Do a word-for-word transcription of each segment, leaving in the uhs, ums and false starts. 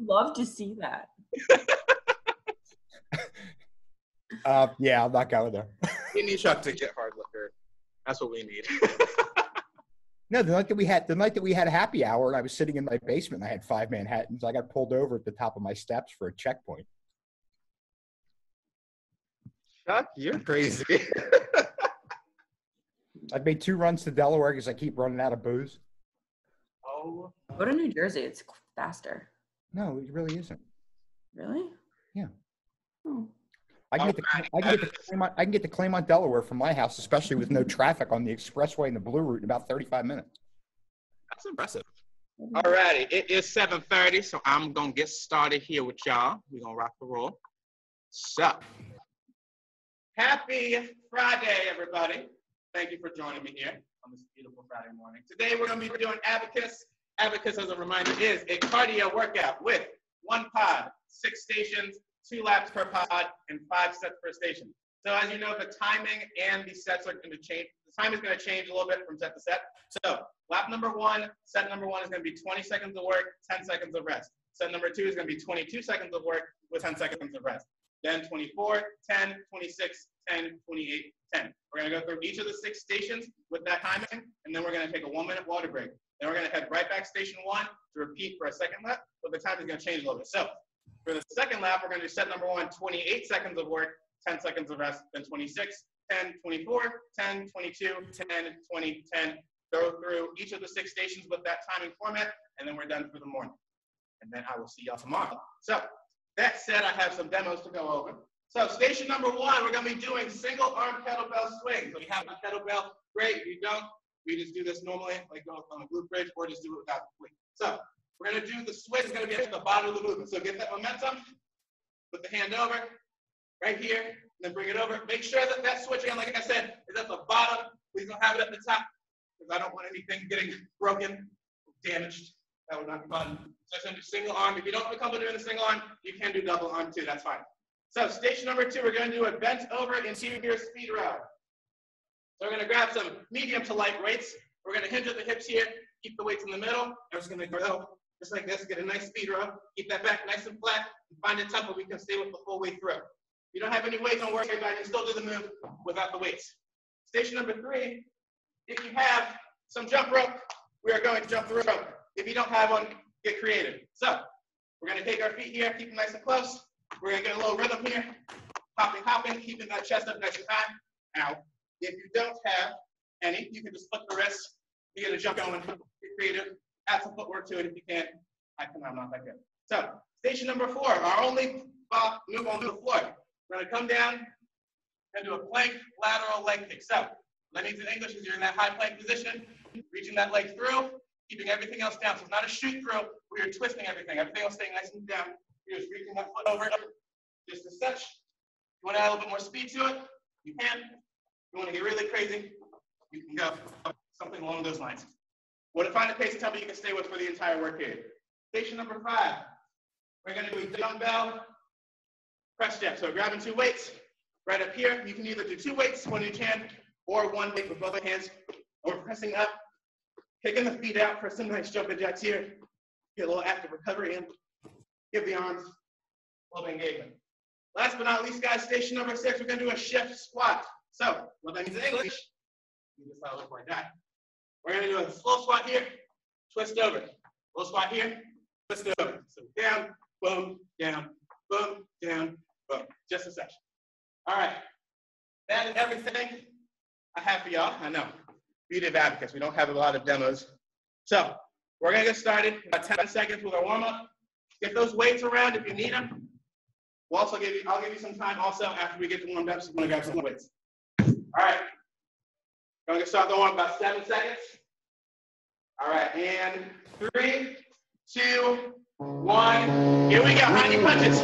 love to see that. uh, yeah, I'm not going there. We need Chuck to get hard liquor. That's what we need. No, the night that we had the night that we had a happy hour, and I was sitting in my basement, and I had five Manhattans. I got pulled over at the top of my steps for a checkpoint. Chuck, you're crazy. I've made two runs to Delaware because I keep running out of booze. Oh. Go to New Jersey. It's faster. No, it really isn't. Really? Yeah. Oh. I can, get the, I, can get the claim on, I can get the claim on Delaware from my house, especially with no traffic on the expressway and the Blue Route in about thirty-five minutes. That's impressive. All righty, it is seven thirty, so I'm going to get started here with y'all. We're going to rock the roll. So, happy Friday, everybody. Thank you for joining me here on this beautiful Friday morning. Today, we're going to be doing Abacus. Abacus, as a reminder, is a cardio workout with one pod, six stations, two laps per pod, and five sets per station. So as you know, the timing and the sets are going to change. The time is going to change a little bit from set to set. So lap number one, set number one is going to be twenty seconds of work, ten seconds of rest. Set number two is going to be twenty-two seconds of work with ten seconds of rest. Then twenty-four, ten, twenty-six, ten, twenty-eight, ten. We're going to go through each of the six stations with that timing, and then we're going to take a one-minute water break. Then we're going to head right back station one to repeat for a second lap, but the time is going to change a little bit. So for the second lap, we're going to do set number one, twenty-eight seconds of work, ten seconds of rest, then twenty-six, ten, twenty-four, ten, twenty-two, ten, twenty, ten. Go through each of the six stations with that timing format, and then we're done for the morning. And then I will see y'all tomorrow. So that said, I have some demos to go over. So station number one, we're going to be doing single arm kettlebell swing. So you have a kettlebell, great. If you don't, we just do this normally, like go on a glute bridge, or just do it without the weight. So we're going to do the swing. It's going to be at the bottom of the movement. So get that momentum, put the hand over, right here, and then bring it over. Make sure that that switch hand, like I said, is at the bottom. Please don't have it at the top, because I don't want anything getting broken, damaged. That would not be fun. So it's going to do single arm. If you don't feel comfortable doing the single arm, you can do double arm too. That's fine. So station number two, we're going to do a bent over interior speed row. So we're going to grab some medium to light weights. We're going to hinge at the hips here, keep the weights in the middle. And we're just going to go just like this, get a nice speed row. Keep that back nice and flat. And find a tempo we can stay with the full way through. If you don't have any weights, don't worry about it. You can still do the move without the weights. Station number three, if you have some jump rope, we are going to jump the rope. If you don't have one, get creative. So we're going to take our feet here, keep them nice and close. We're going to get a little rhythm here. Hopping, hopping, keeping that chest up nice and high. Now, if you don't have any, you can just flip the wrists. You get a jump going, get creative, add some footwork to it if you can. I can, I'm not that good. So, station number four, our only uh, move on the floor. We're going to come down and do a plank lateral leg kick. So, that means in English is you're in that high plank position, reaching that leg through, keeping everything else down. So it's not a shoot through, we are twisting everything. Everything will stay nice and down. You're just reaching that foot over, just as such. You want to add a little bit more speed to it, you can. You want to get really crazy, you can go something along those lines. Want to find a pace and tempo you can stay with for the entire work period. Station number five, we're going to do a dumbbell press step. So grabbing two weights right up here. You can either do two weights, one in each hand, or one weight with both hands. Or pressing up, kicking the feet out for some nice jumping jacks here. Get a little active recovery in. Give the arms a little engagement. Last but not least, guys, station number six, we're going to do a shift squat. So what that means in English, this how it looks like that. We're going to do a slow squat here, twist over. Slow squat here, twist over. So down, boom, down, boom, down, boom. Just a section. All right. That is everything I have for y'all. I know. Beauty of Abacus. We don't have a lot of demos. So we're going to get started in about ten seconds with our warm-up. Get those weights around if you need them. We'll also give you, I'll give you some time also after we get to warmed up, so you want to grab some weights. All right. We're going to start the warm-up about seven seconds. All right, and three, two, one. Here we go. How many punches?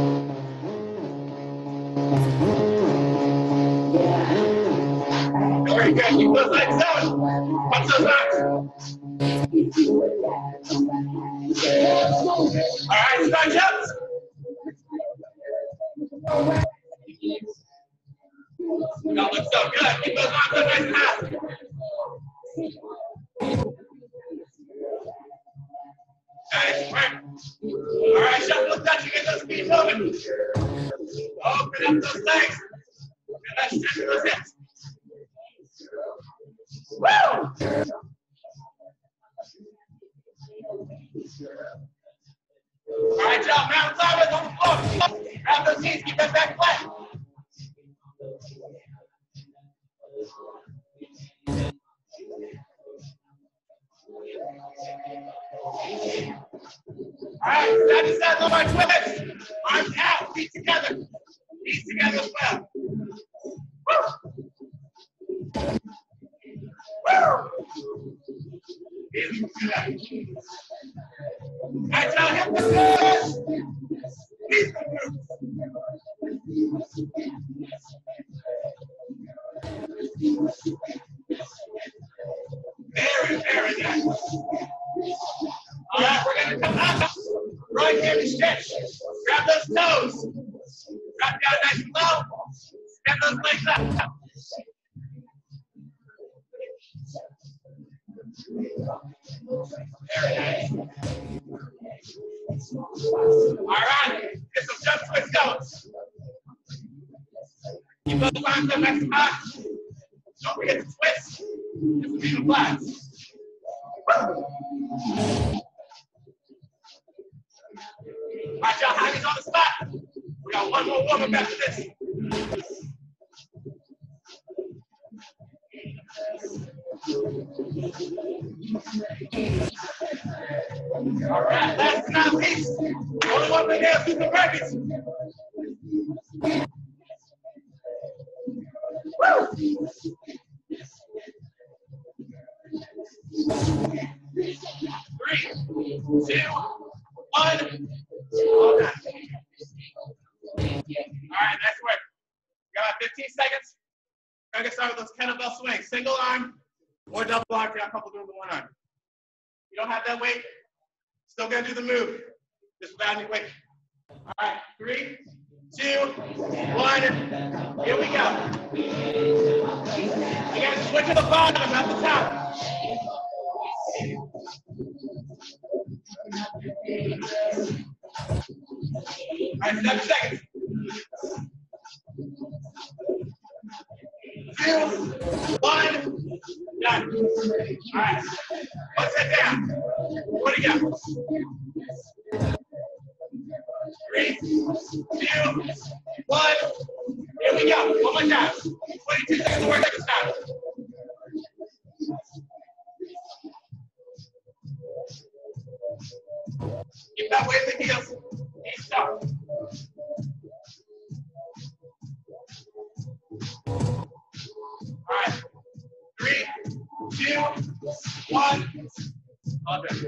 Very good. Keep those legs going. Punch those knocks. All right, stretch up. You don't look so good. Keep those arms up nice and high. Nice work. All right. Keep moving. Open up those legs. And let's stretch those hips. Woo! All right, y'all. Mountain sideways on the floor. Grab those knees. Keep that back flat. All right, side to side, lower twist. Arms out, feet together. Feet together as well. Woo! Woo! All right, y'all, hip the good. Knees to move. Very, very nice. All right, we're going to come up. Right hand stretch. Grab those toes. Drop down nice and low. Step those legs up. Very nice. All right, get some jump twists going. Keep those arms up next to us. Don't forget to twist. Just be the blast. All right, y'all, hands on the spot. We got one more warm-up after this. All right, last but not least, only one thing else is the burpees. Woo! Three, two, one. All done. All right, nice work. We got about fifteen seconds. We're gonna get started with those kettlebell swings. Single arm or double arm. We got a couple doing with one arm. You don't have that weight, still gonna do the move. Just without any weight. All right, three, two, one. Here we go. You gotta switch to the bottom, not the top. All right, seven seconds. Two, one, done. All right, let's head down. What do you got? Three, two, one. Here we go. One more time. twenty-two seconds to work at the stop. Keep that weight in the heels. Keep stop. All right. Three, two, one. All done.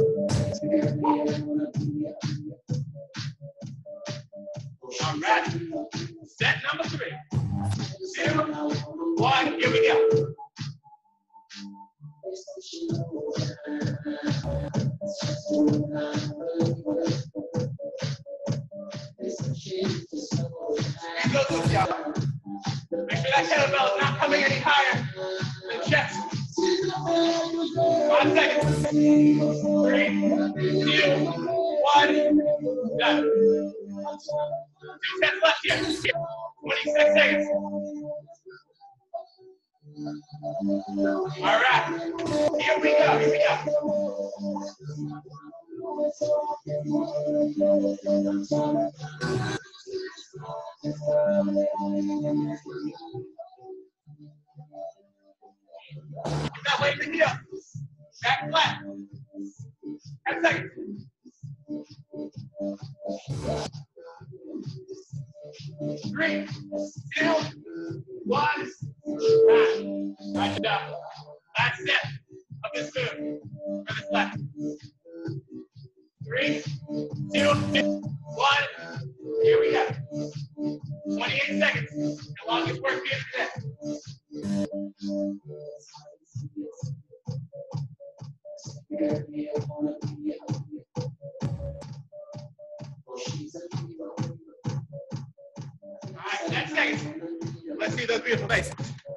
All right. Set number three. Two, one. Here we go. And go to the job. Make sure that kettlebell is not coming any higher than chest. Five seconds. Three, two, one. Done. Two sets left here. twenty-six seconds. All right. Here we go. Here we go. Keep that weight in the heel. Back flat. ten seconds. Three, two, one. Nine. Nice job. Last set of this move. For this left. Three, two, one. Here we go. twenty-eight seconds. The longest work here today. All right, ten seconds. Let's see those beautiful faces.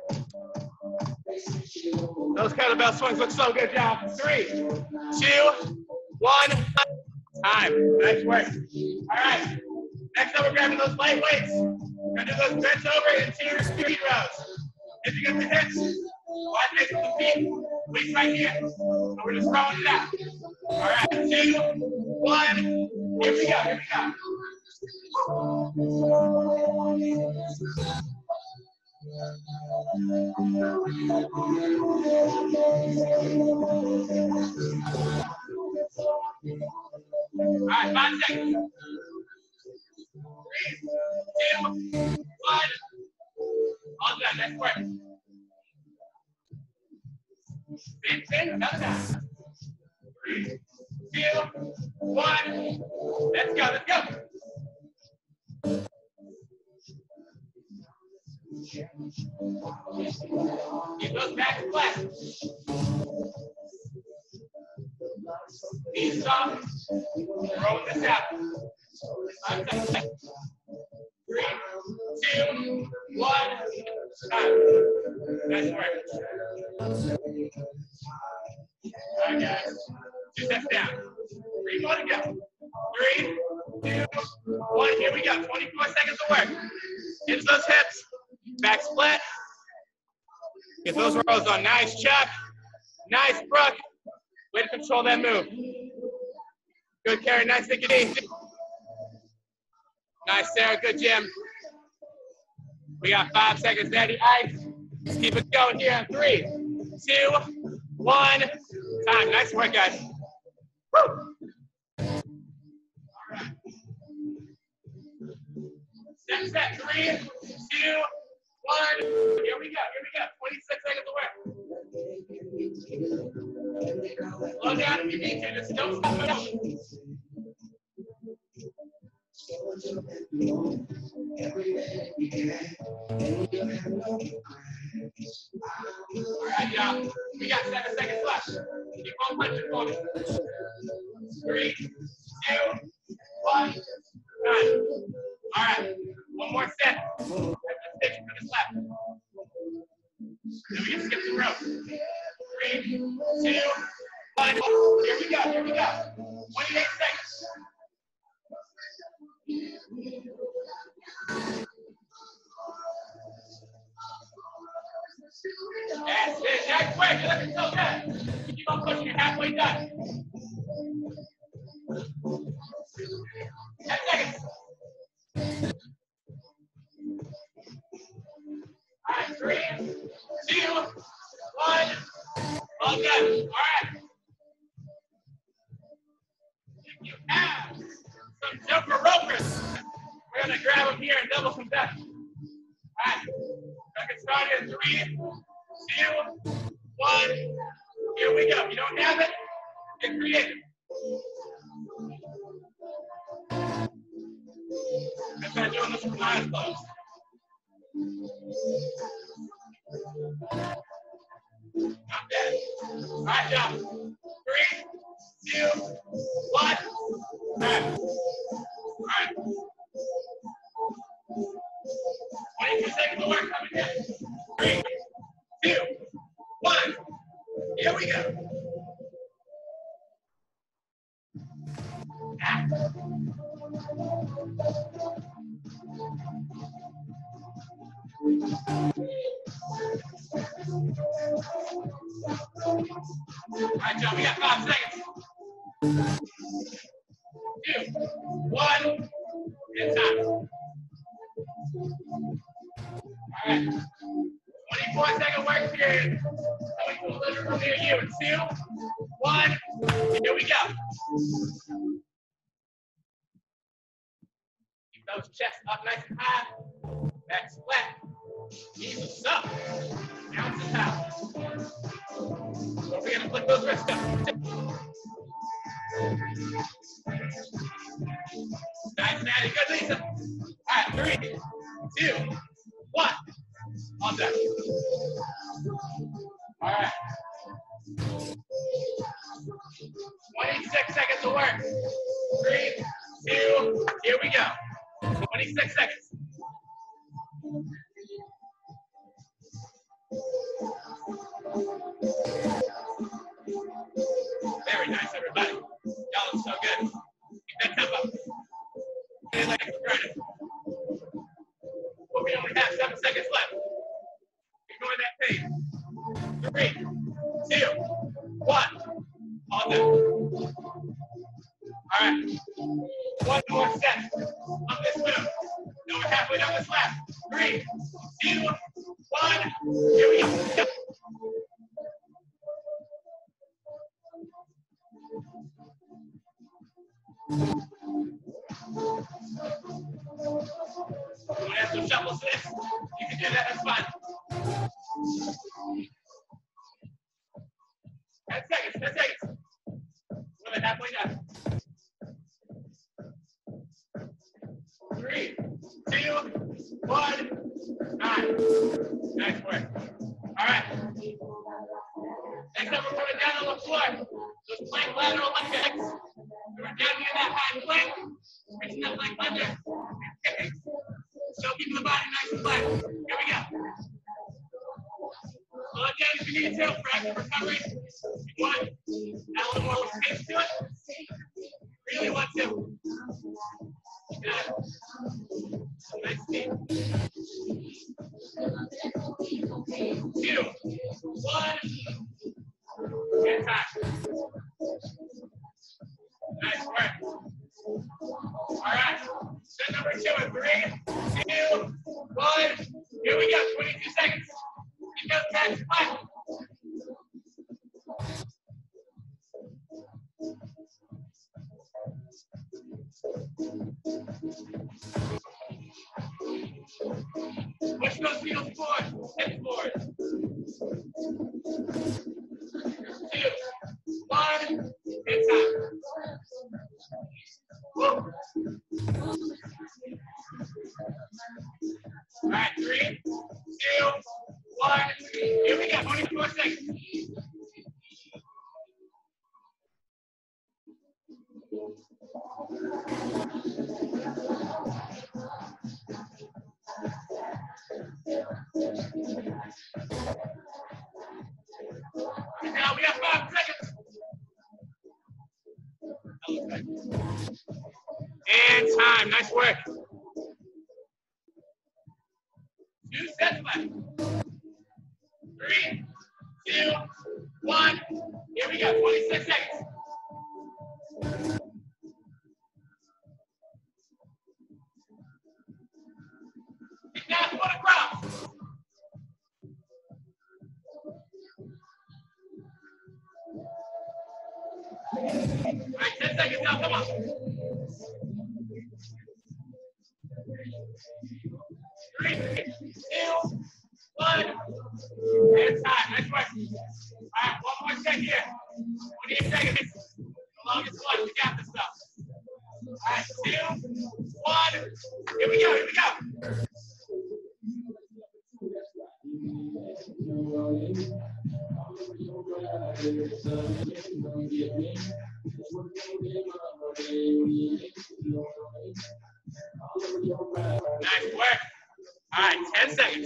Those kettlebell swings look so good, y'all. Three, two, one. Time. Nice work. All right. Next up, we're grabbing those light weights. We're gonna do those bent over interior speed rows. If you get the hips, wide base with the feet, weights right here. And we're just throwing it out. All right, two, one. Here we go, here we go. All right, five seconds. Three, two, one. All done, next work. Spin, spin, another time. Three, two, one. Let's go, let's go. Keep those back flat. Knees soft. Throwing this out. Five seconds. Three, two, one. Time. Nice work. All right, guys. Two steps down. Three more to go. Three, two, one. Here we go. twenty-four seconds of work. Into those hips. Back split. Get those rows on. Nice, Chuck. Nice, Brooke. Way to control that move. Good, Carrie. Nice, take it easy. Nice, Sarah. Good, Jim. We got five seconds, Daddy Ice. Let's keep it going here in three, two, one. Time. Nice work, guys. Woo! All right. Step, step. Three, two, one. Here we go. Here we go. twenty-six seconds of work. Slow down if you need to. Just don't stop it up. All right, y'all. We got seven seconds left. Keep on punching for me. Three, two, one. Nine. All right. One more set. Let's take it for this left. Then we can skip the rope. Three, two, one. Here we go. Here we go. twenty-eight seconds. That's it. Nice work. You're looking so good. Keep on pushing. You're halfway done. ten seconds. All right, three, two, one. All done. All right. If you have some jumper ropers, we're going to grab them here and double some depth. All right. Back and start in three, two, one. Here we go. If you don't have it, get creative. I'm trying to do this with my eyes closed. Not bad. All right, jump. Three, two, one. All right. All right. twenty-two seconds of work coming in. Three, two, one. Here we go. Ah. All right, John, we got five seconds. Two, one, and time. All right. twenty-four second work period. Coming to a little from near you. Two, one, here we go. Keep those chests up nice and high. Back flat. Knees up. Down to top. So we're gonna flick those wrists up. Nice, Natty. Good, Lisa. All right, three, two, one. All done. All right. twenty-six seconds of work. Three, two, here we go. twenty-six seconds. Very nice, everybody. Y'all look so good. Keep that tempo. Friday like it's Friday. But we only have seven seconds left. Ignore that pain. Three, two, one. All done. All right. One more set of this move. Now we're halfway down this lap. Three, two, one. Here we go. You want to have some shuffles to this? You can do that, that's fine. ten seconds, ten seconds. We're halfway done. Three, two, one, nine. Nice work. All right. Next up, we're coming down on the floor. Those plank lateral leg kicks. We're down near that high plank. Reaching that leg under. Kicks. Still keeping the body nice and flat. Here we go. Slow it down if you need to for active recovery. If you want, add a little more space to it. Really want to. Good. Nice speed. Two, one, and time. Nice work. All right. Set number two in three, two, one. Here we go. twenty-two seconds. You go, catch. Five. Push those heels forward. Hips forward. Two, one, and time. Woo. All right, three, two, one. Here we go. twenty-four seconds. Now we have five seconds. And time. Nice work. Two sets left. Three, two, one. Here we go. twenty-six seconds. Now, what across. All right, ten seconds now. Come on. Three, two, one. And time. Nice work. All right, one more set here. twenty-eight seconds. The longest one. We got this stuff. All right, two, one. Here we go. Here we go. Nice work. All right, ten seconds.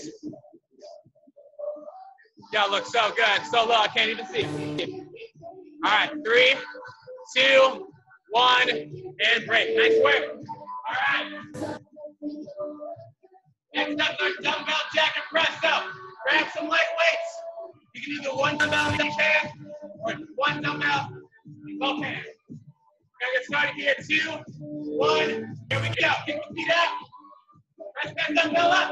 Y'all look so good. So low, I can't even see. All right, three, two, one, and break. Nice work. All right. Next up, our dumbbell jack and press up. Grab some light weights. You can do the one dumbbell in each hand or one dumbbell in both hands. We're gonna get started here. Two, one. Here we go. Kick the feet out. Press that dumbbell up.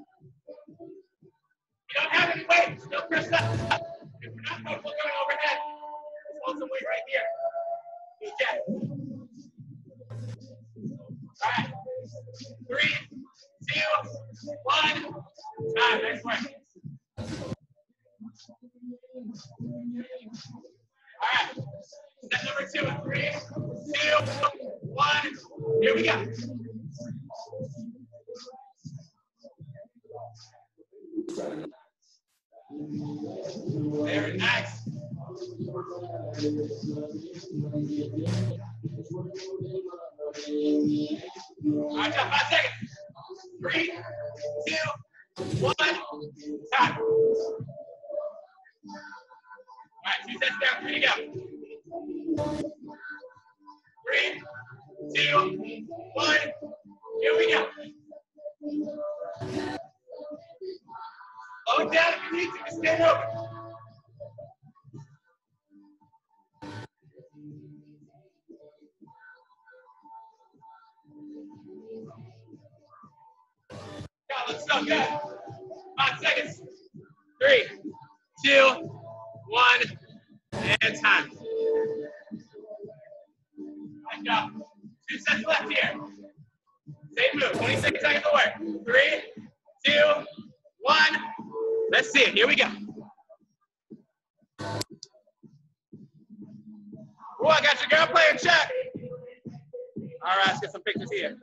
If you don't have any weight, still press up. If we're not comfortable going overhead, just hold some weight right here. Good jack. All right. Three, two, one. Time. Nice work. All right. Step number two in three, two, one. Here we go. Very nice. All right, now five seconds. Three, two, one. Time. All right, two sets down, three to go. Three, two, one, Here we go. Slow it down if you need to. Just stand over. God, let's go. Good. Five seconds. Three, two, one, and time. All right, go. Two sets left here. Same move. twenty-six seconds to work. Three, two, one. Let's see it. Here we go. Oh, I got your girl playing check. All right, let's get some pictures here.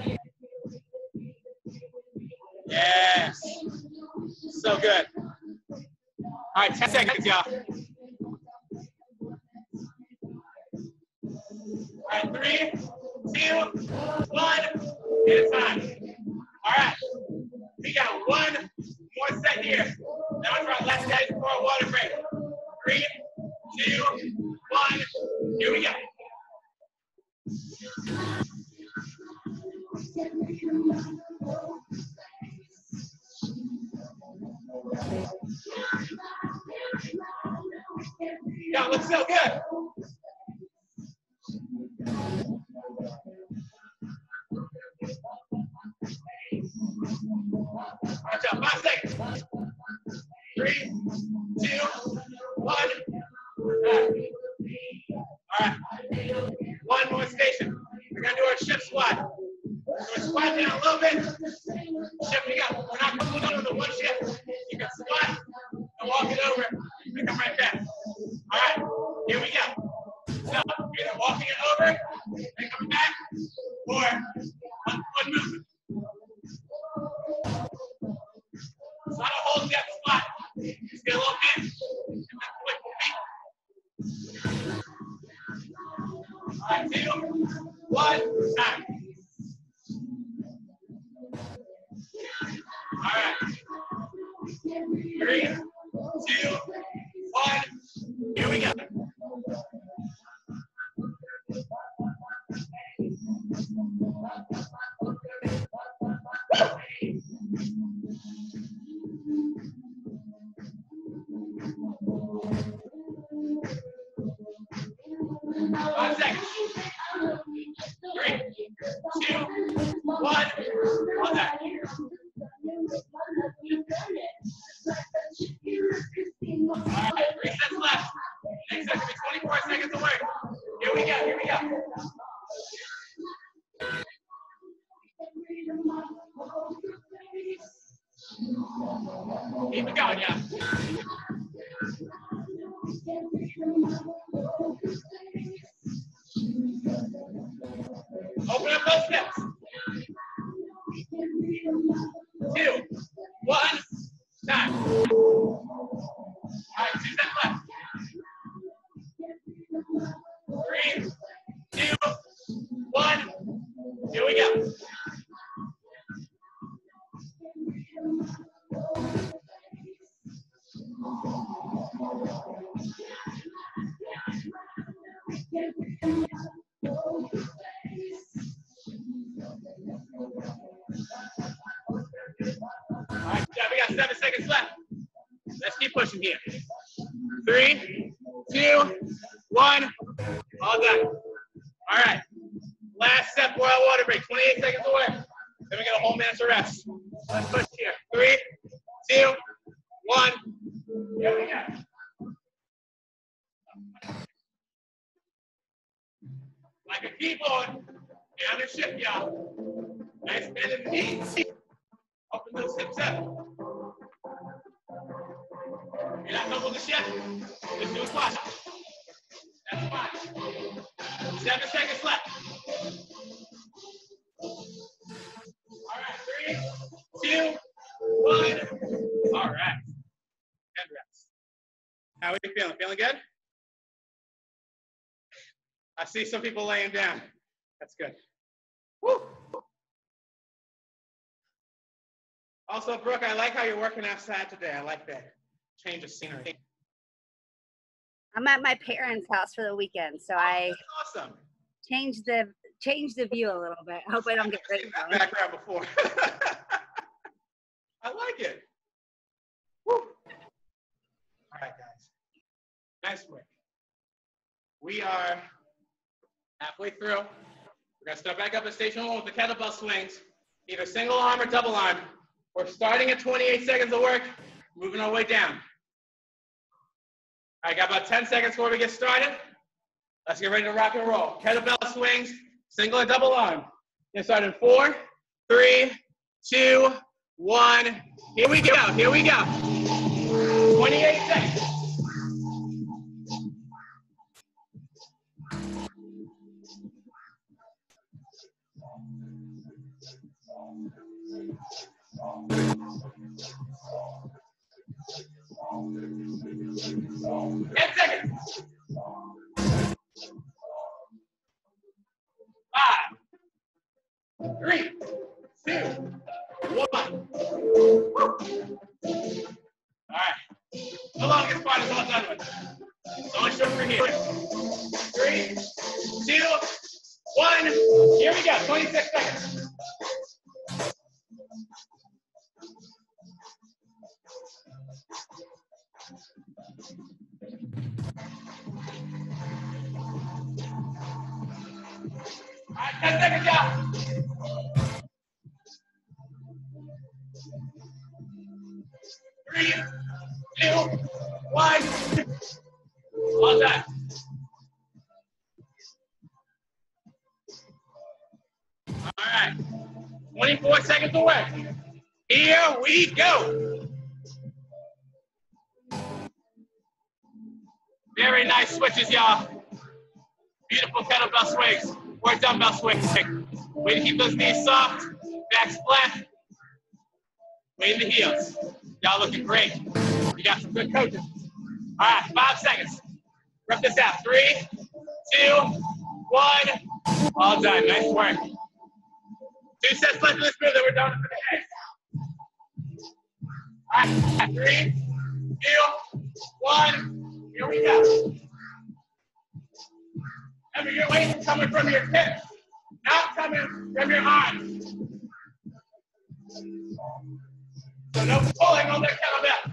Yes. So good. All right, ten seconds, y'all. All right, three, two, one, and time. All right, we got one more set here. That was our last guys before a water break. Three, two, one, here we go. Y'all look so good. All right, y'all, five seconds. Three, two, one. All right. One more station. We're gonna do our shift squat. So we're squatting down a little bit. Shifting up. We're not going under the one shift. You can squat and walk it over and come right back. All right. Here we go. So either walking it over and coming back, or one, one movement. So I don't hold that spot. Just get a little bit. All right, two, one, time. All right. Three, two, one. Here we go. Five seconds. Three, two, one. One back. All right, three sets left. Next set will be twenty-four seconds away. Here we go. Here we go. Keep it going, yeah. Open up those steps. Two, one, time. All right, two steps left. Three, two, one. Here we go. All right, we got seven seconds left. Let's keep pushing here. Three, two, one. All done. All right. Last step, boil water break. twenty-eight seconds away. Then we got a whole minute to rest. Let's push here. Three, two, one. Here we go. Like a keyboard. Get on the shift, y'all. Nice bend in the knees. Open those hips up. You're not comfortable with the shift? Just do a squat. That's fine. Seven seconds left. All right, three, two, one. All right. Head rest. How are you feeling? Feeling good? I see some people laying down. That's good. Woo. Also, Brooke, I like how you're working outside today. I like that change of scenery. I'm at my parents' house for the weekend, so I That's awesome. changed the change the view a little bit. I hope I don't get I've rid seen of that background before. I like it. Woo. All right, guys. Nice work. We are halfway through. We're going to start back up at station one with the kettlebell swings, either single arm or double arm. We're starting at twenty-eight seconds of work, moving our way down. All right, got about ten seconds before we get started. Let's get ready to rock and roll. Kettlebell swings, single or double arm. Get started in four, three, two, one. Here we go, here we go. twenty-eight seconds. ten seconds. Five, three, two, one. All right. The longest part is all done with. It's only short for here. Three, two, one. Here we go. twenty-six seconds. All right, ten seconds out. Three, two, one. All done. All right. twenty-four seconds away. Here we go. Very nice switches, y'all. Beautiful kettlebell swings or dumbbell swings. Way to keep those knees soft, back split. Way in the heels. Y'all looking great. You got some good coaches. All right, five seconds. Rip this out. Three, two, one. All done. Nice work. Two sets left in this move that we're done for the day. All right, three, two, one. Here we go. Remember, your weight is coming from your hips, not coming from your arms. So no pulling on that kettlebell.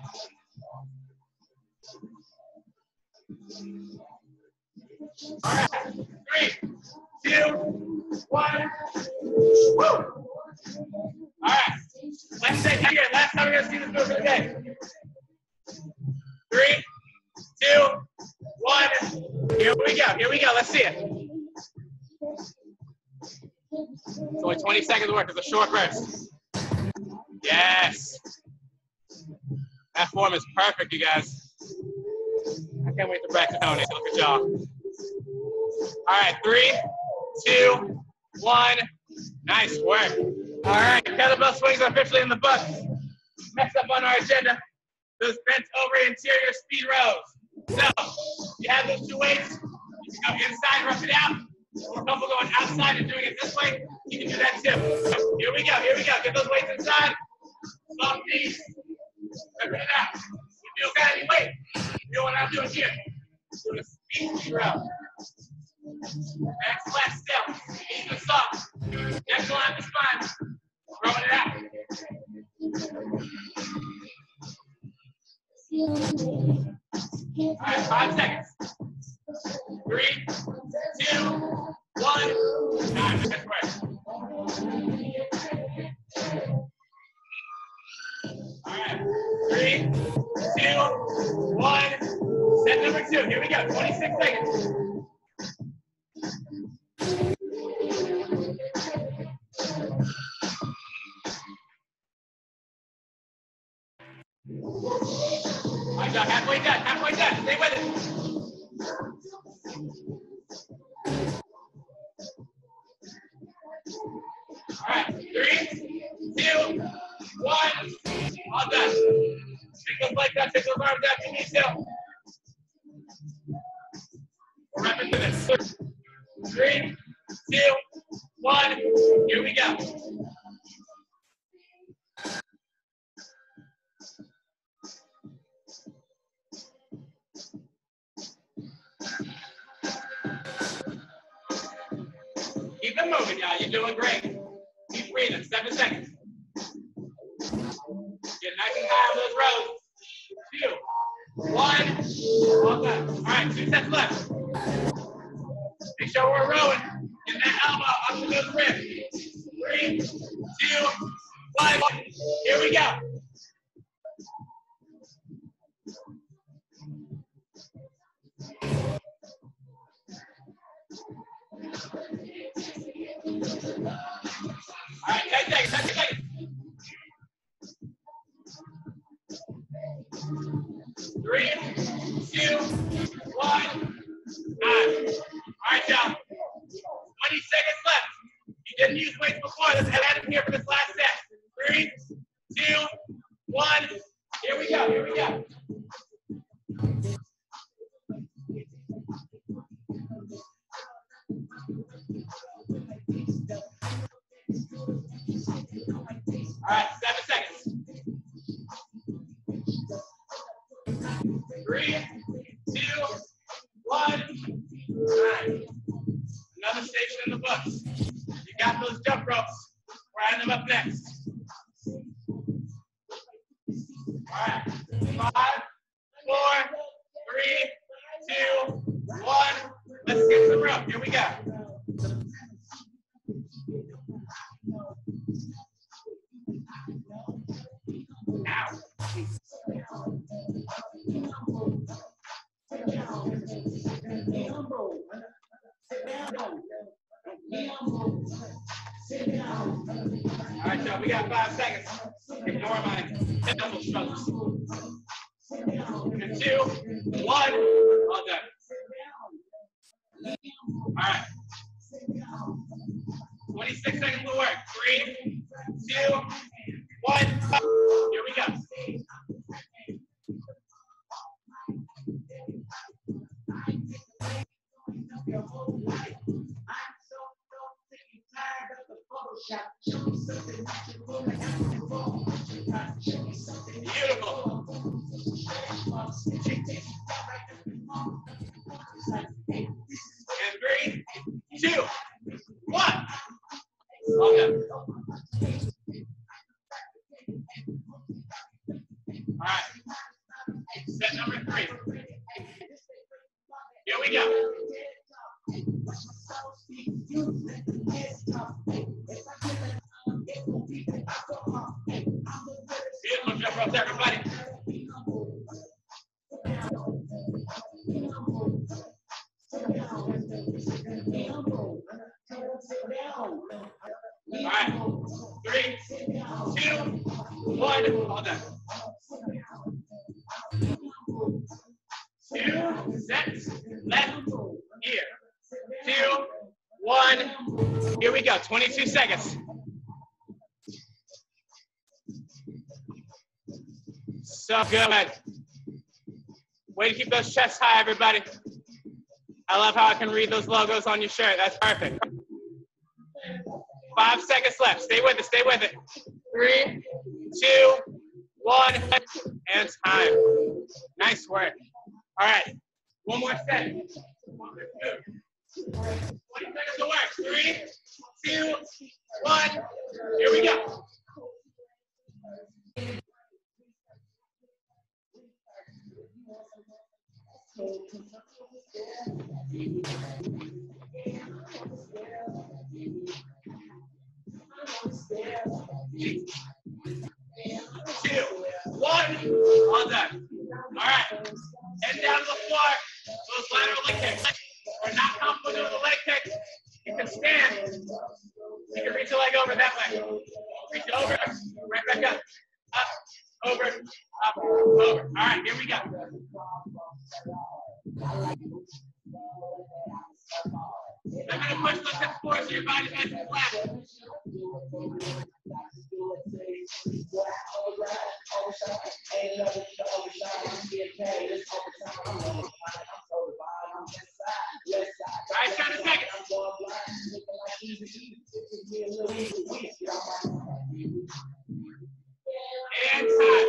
All right, three, two, one. Woo! All right, let's say here. Last time we're gonna see this move of the day. Three, two, one. Here we go. Here we go. Let's see it. It's only twenty seconds work. It's a short burst. Yes. That form is perfect, you guys. I can't wait to practice Tony. Look at y'all. All right, three, two, one. Nice work. All right, kettlebell swings are officially in the books. Next up on our agenda, those bent over interior speed rows. So, you have those two weights. You can go inside, rough it out. Or comfortable going outside and doing it this way, you can do that too. Here we go, here we go. Get those weights inside. Soft knees. Rip it out. You feel bad, you wait. You know what I'm doing here. Doing a speed row. Back flat still. Knees are soft. Next line the spine. Throwing it out. All right, five seconds. Three, two, one. Nine minutes break. All right, three, two, one. Set number two. Here we go. twenty-six seconds. All right, Doc, halfway done, halfway done. Stay with it. All right, three, two, one. All done. Take those legs out, take those arms out, you need to. We're wrapping to this. Three, two, one. Here we go. Keep it doing great. Keep breathing. Seven seconds. Get nice and high on those rows. Two, one, all done. All right, two sets left. Make sure we're rowing. Get that elbow up to those ribs. Three, two, one. Here we go. All right, ten seconds, ten seconds. Three, two, one, nine. All right, y'all. twenty seconds left. You didn't use weights before. Let's add them here for this last set. Three, two, one. Here we go, here we go. All right, seven seconds. Three, two, one, nine. Another station in the books. You got those jump ropes. We're adding them up next. All right, five, four, three, two, one. Let's get some rope. Here we go. Ow. All right, y'all, we got five seconds. Ignore my mental struggles. And two, one, all done. All right. twenty-six seconds to work. Three, two, one. Here we go. Beautiful. And three, two, one. All done. All right. Set number three. Here we go. Beautiful jump ropes, everybody. All right. Three, two, one. All done. Two sets left here. Two, one. Here we go. twenty-two seconds. So good. Way to keep those chests high, everybody. I love how I can read those logos on your shirt. That's perfect. Five seconds left. Stay with it. Stay with it. Three, two, one, and time. Nice work. All right. One more set. twenty seconds to work. Three, two, one. Here we go. Two, one, all done. All right, head down to the floor. Those lateral leg kicks. We're not comfortable doing the leg kicks. You can stand. You can reach your leg over that way. Reach it over, right back up, up, over, up, over. All right, here we go. I'm going to push those hips forward so your body's nice and flat. All right, count a second. And time.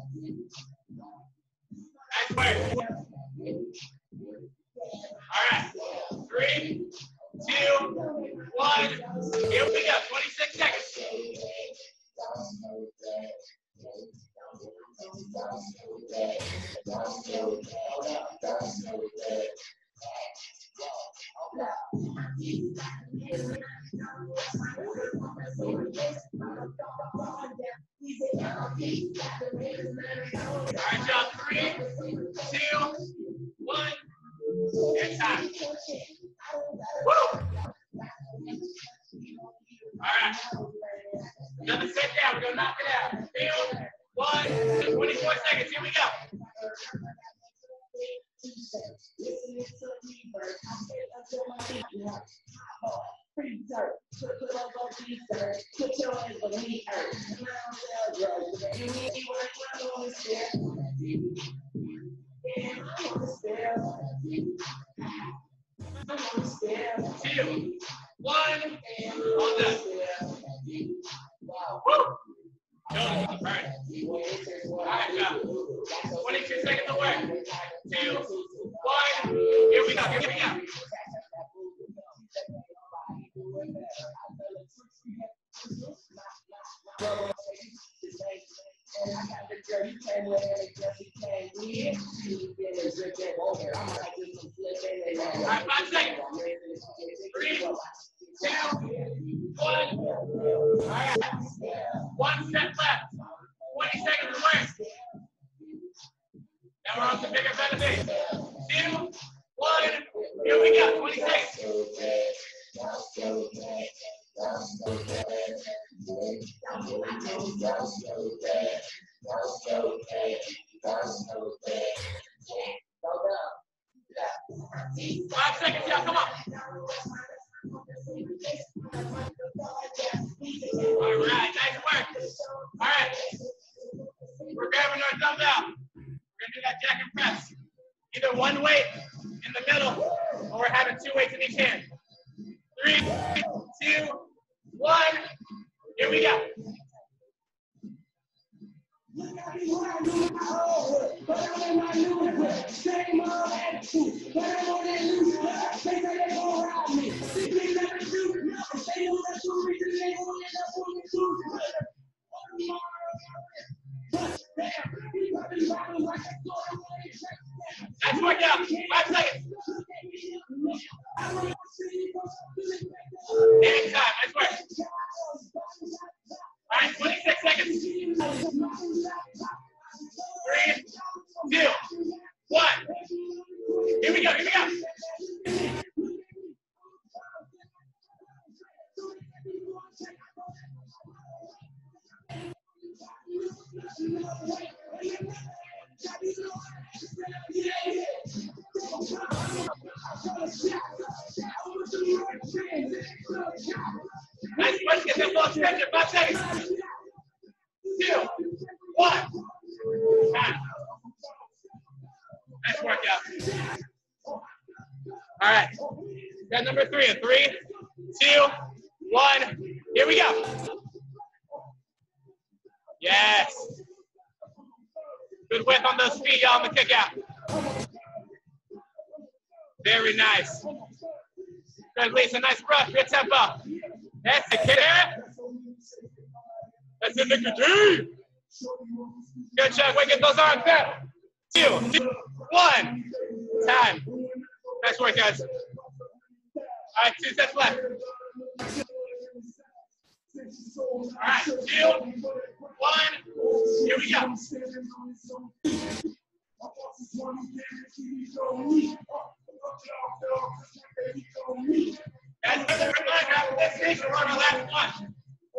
Nice work. All right, three, two, one, here we go. two, one, and time. Woo! All right. Another set down. We're going to knock it out. Two, one, twenty-four seconds. Here we go. Two, one, all done. Woo! Done. All right. All right, go. twenty-two seconds of work. Two, one. Here we go. Here we go. All right, five seconds. Three, two, one. All right. One set left. twenty seconds of work. Now we're on to bigger, better things. Two, one. Here we go. twenty seconds. Five seconds, y'all. Come on. All right, nice work. All right. We're grabbing our dumbbell. We're gonna do that jack and press. Either one weight in the middle, or we're having two weights in each hand. Three, two, one. Here we go. Nice workout. Five seconds. And time. Nice work. All right, twenty-six seconds. Three, two, one. Here we go. Here we go. Nice work. Get that full extension. Five seconds. Two, one. Time. Nice workout. All right. Got number three. In three, two, one. Here we go. Yes. Good width on those feet, y'all, on the kick out. Very nice. Good, Lisa. Nice brush. Good tempo. That's it, kid. That's it, Mister G. Good job. Wait, get those arms down. Two, two, one. Time. Nice work, guys. All right, two sets left. All right, two, one. Here we go. That's another reminder after this station, we're on our last one.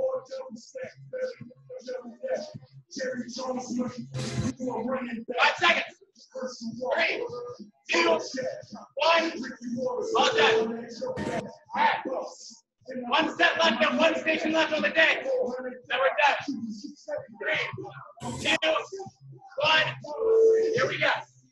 Five seconds. Three, two, one. All done. All right. One set left and one station left on the day. Then we're done. Three, two, one. Here we go.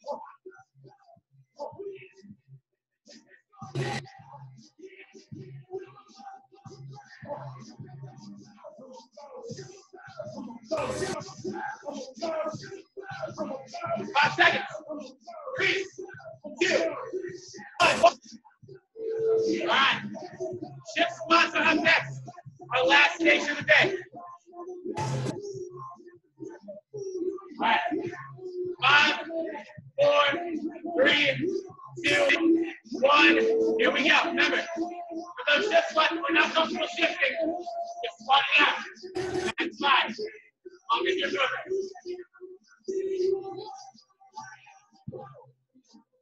Five seconds. Three, two, one. All right. Shift squats are up next. Our last station of the day. All right. Five, four, three, two, one. Here we go. Remember, for those shift squats, we're not comfortable shifting. Just squat it out. That's fine. As long as you're moving.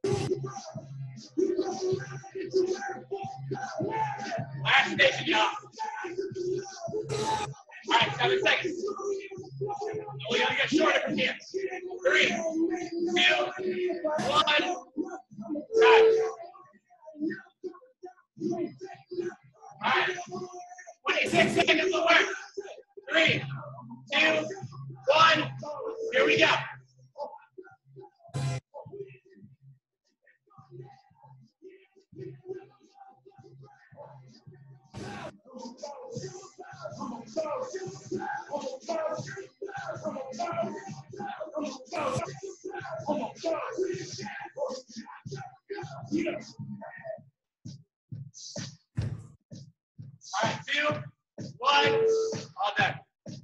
Last station, y'all. All right, seven seconds. We gotta get shorter from here. Three, two, one. Time. All right. twenty-six seconds will work. Three, two, one. Here we go. All right, two, one, all done.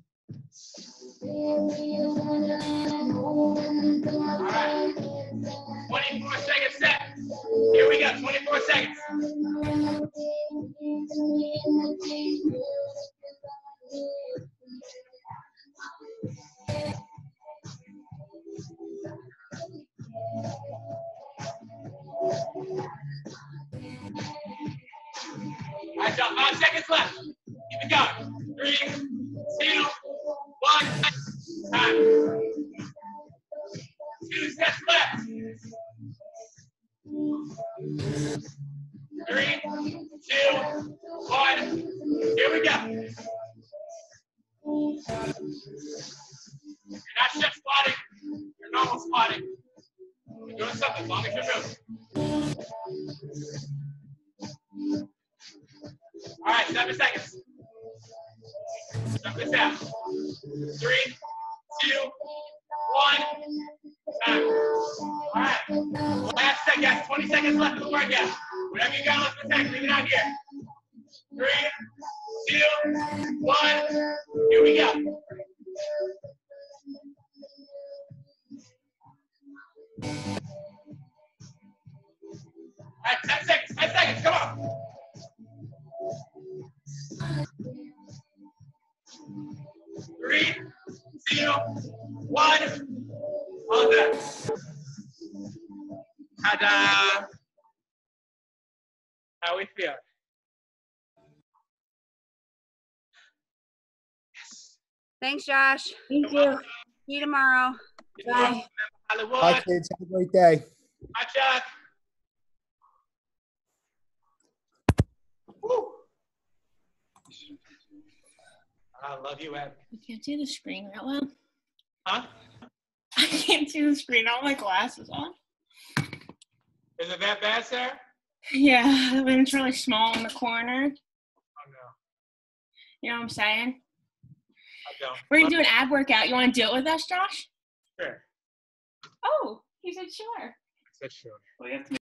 All right, twenty-four seconds set. Here we go, twenty-four seconds. All right, y'all, five seconds left. Keep it going. Three, two, one. Time. Two sets left. Three, two, one. Here we go. You're not chef squatting. You're normal squatting. You're doing something as long as you're moving. All right, seven seconds. Jump this out. Three, two, one. Time. All right. Last set, guys. twenty seconds left of the workout. Whatever you got left in the tank, leave it out here. Three, two, one. Here we go. All right, ten seconds. ten seconds. Come on. Three, two, one. All done. Ta-da! How we feel? Yes. Thanks, Josh. Thank you. See you tomorrow. Bye. Hollywood. Bye, kids. Have a great day. Hi, Chuck. Woo. I love you, Ed. I can't see the screen that well. Huh? I can't see the screen. I have my glasses on. Is it that bad, Sarah? Yeah, when it's really small in the corner. Oh, no. You know what I'm saying? I don't. We're going to do an ab workout. You want to do it with us, Josh? Sure. Oh, he said sure. I said sure. We have to